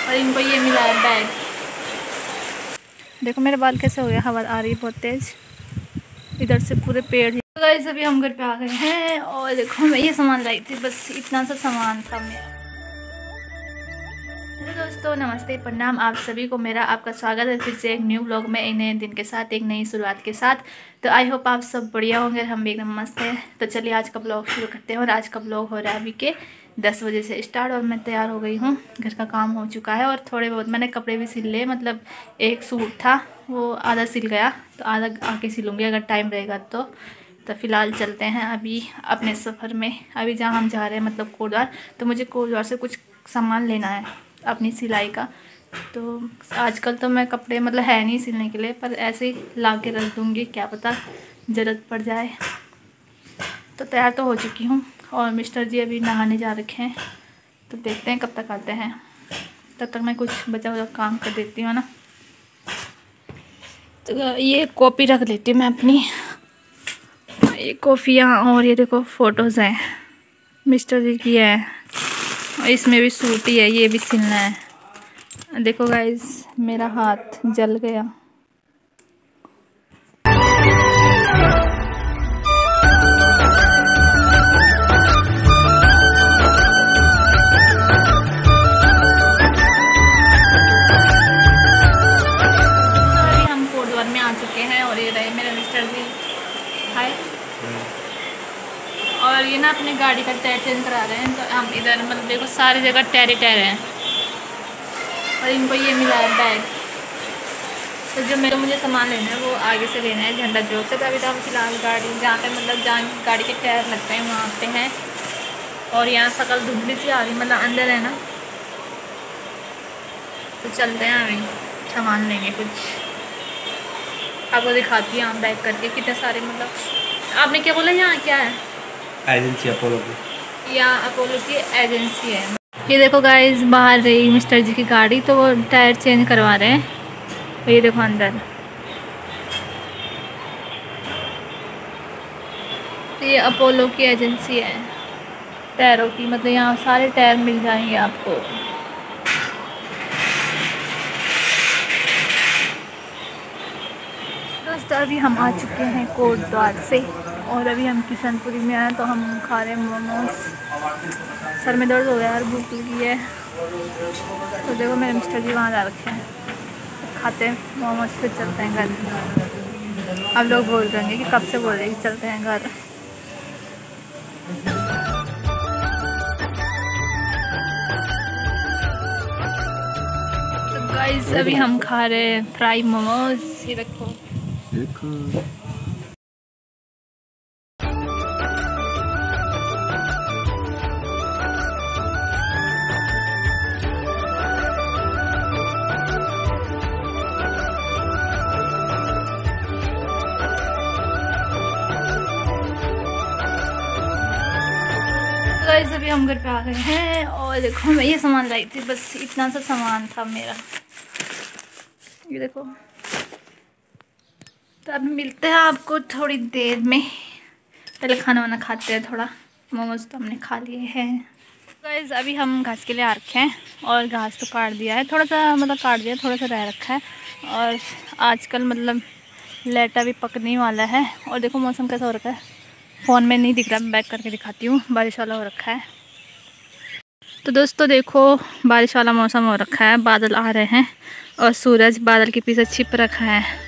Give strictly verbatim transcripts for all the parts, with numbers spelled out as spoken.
और इनको ये मिला है बैग। देखो मेरे बाल कैसे हो गया, हवा आ रही है बहुत तेज़, इधर से पूरे पेड़। तो गाइस अभी हम घर पे आ गए हैं और देखो मैं ये सामान लाई थी, बस इतना सा सामान था मेरा। हेलो दोस्तों, नमस्ते, प्रणाम आप सभी को। मेरा आपका स्वागत है फिर से एक न्यू व्लॉग में, एक नए दिन के साथ, एक नई शुरुआत के साथ। तो आई होप आप सब बढ़िया होंगे, हम भी एकदम मस्त हैं। तो चलिए आज का ब्लॉग शुरू करते हैं। और आज का ब्लॉग हो रहा है अभी के दस बजे से स्टार्ट और मैं तैयार हो गई हूँ। घर का काम हो चुका है और थोड़े बहुत मैंने कपड़े भी सिल लिए। मतलब एक सूट था वो आधा सिल गया, तो आधा आके सिलूँगी अगर टाइम रहेगा तो। तो फ़िलहाल चलते हैं अभी अपने सफ़र में। अभी जहाँ हम जा रहे हैं मतलब कोटद्वार, तो मुझे कोटद्वार से कुछ सामान लेना है अपनी सिलाई का। तो आजकल तो मैं कपड़े मतलब है नहीं सिलने के लिए, पर ऐसे ही ला के रख दूँगी, क्या पता ज़रूरत पड़ जाए। तो तैयार तो हो चुकी हूँ और मिस्टर जी अभी नहाने जा रखे हैं, तो देखते हैं कब तक आते हैं। तब तक मैं कुछ बचा हुआ काम कर देती हूँ ना। तो ये कॉपी रख लेती हूँ मैं अपनी, ये कॉफ़ियाँ, और ये देखो फ़ोटोज़ हैं मिस्टर जी की है। और इसमें भी सूट ही है, ये भी सिलना है। देखो गाइस मेरा हाथ जल गया। और ये रहे मेरे मिस्टर जी, हाय। और ये ना अपनी गाड़ी का टायर चेंज करा रहे हैं, तो हम इधर मतलब देखो सारी जगह टायर ही टायर हैं। और इनको ये मिला है बैग। तो जो मेरे मुझे सामान लेना है वो आगे से लेना है झंडा चौक से। तो अभी तो हम फिलहाल गाड़ी जहाँ पे मतलब जहाँ गाड़ी के टायर लगते हैं वहाँ पे हैं। और यहाँ शकल धुंधली सी आ रही, मतलब अंदर है ना। तो चलते हैं अभी सामान लेंगे कुछ, आपको दिखाती हूँ बैग करके कितने सारे। मतलब आपने क्या बोला, यहाँ क्या है? एजेंसी अपोलो की। यहाँ अपोलो की एजेंसी है। ये देखो गाइस बाहर रही मिस्टर जी की गाड़ी, तो वो टायर चेंज करवा रहे हैं। तो ये देखो अंदर, तो ये अपोलो की एजेंसी है टायरों की। मतलब यहाँ सारे टायर मिल जाएंगे आपको। दोस्तों अभी हम आ चुके हैं कोटद्वार से और अभी हम किशनपुरी में आए, तो हम खा रहे हैं मोमोज। सर में दर्द हो गया यार, भूख लगी है। तो देखो मेरे मिस्टर जी वहाँ जा रखे हैं, खाते हैं मोमोज फिर चलते हैं घर। अब लोग बोल रहे हैं कि कब से बोल रहे हैं चलते हैं घर। तो गाइस अभी हम खा रहे हैं फ्राई मोमोज, ये देखो। देखो गाइस अभी हम घर पे आ गए हैं और देखो मैं ये सामान लाई थी, बस इतना सा सामान था मेरा, ये देखो। तो अभी मिलते हैं आपको थोड़ी देर में। पहले खाना वाना खाते हैं थोड़ा। मोमोज तो हमने खा लिए हैं। गाइस अभी हम घास के लिए आ रखे हैं और घास तो काट दिया है, थोड़ा सा मतलब काट दिया, थोड़ा सा रह रखा है। और आजकल मतलब लेटा भी पकने वाला है। और देखो मौसम कैसा हो रखा है, फ़ोन में नहीं दिख रहा, मैं बैक करके दिखाती हूँ। बारिश वाला हो रखा है। तो दोस्तों देखो बारिश वाला मौसम हो रखा है, बादल आ रहे हैं और सूरज बादल के पीछे छिप रखा है।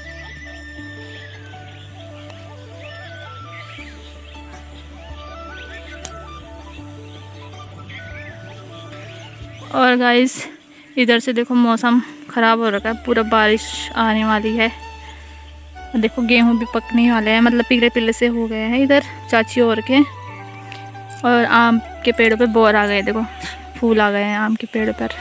और गाइस इधर से देखो मौसम ख़राब हो रखा है, पूरा बारिश आने वाली है। देखो गेहूं भी पकने वाले हैं, मतलब पिगले पिगले से हो गए हैं इधर चाची और के। और आम के पेड़ों पे बोर आ गए, देखो फूल आ गए हैं आम के पेड़ों पर।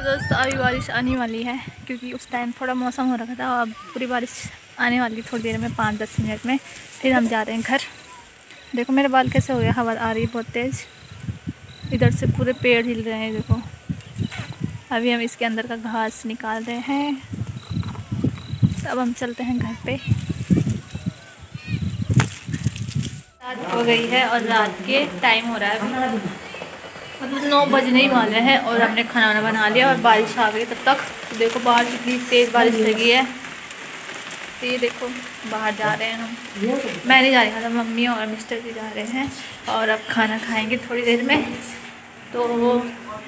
दोस्तों अभी बारिश आने वाली है क्योंकि उस टाइम थोड़ा मौसम हो रखा था, अब पूरी बारिश आने वाली थोड़ी देर में, पाँच दस मिनट में। फिर हम जा रहे हैं घर। देखो मेरे बाल कैसे हो गए, हवा आ रही है बहुत तेज़, इधर से पूरे पेड़ हिल रहे हैं देखो। अभी हम इसके अंदर का घास निकाल रहे हैं, अब हम चलते हैं घर पे। रात हो गई है और रात के टाइम हो रहा है, मतलब नौ बजने ही वाले हैं और हमने खाना वाना बना लिया और बारिश आ गई तब तक। तो देखो बाहर कितनी तेज़ बारिश लगी है। तो ये देखो बाहर जा रहे हैं हम, मैं नहीं जा रही हूँ, मम्मी और मिस्टर भी जा रहे हैं और अब खाना खाएंगे थोड़ी देर में। तो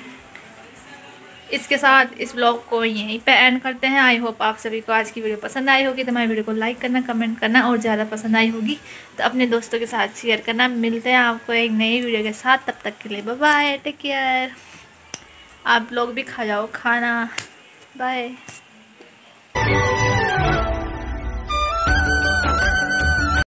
इसके साथ इस ब्लॉग को यहीं पे एंड करते हैं। आई होप आप सभी को आज की वीडियो पसंद आई होगी, तो हमारी वीडियो को लाइक करना, कमेंट करना और ज़्यादा पसंद आई होगी तो अपने दोस्तों के साथ शेयर करना। मिलते हैं आपको एक नई वीडियो के साथ, तब तक के लिए बाय बाय, टेक केयर। आप लोग भी खा जाओ खाना, बाय।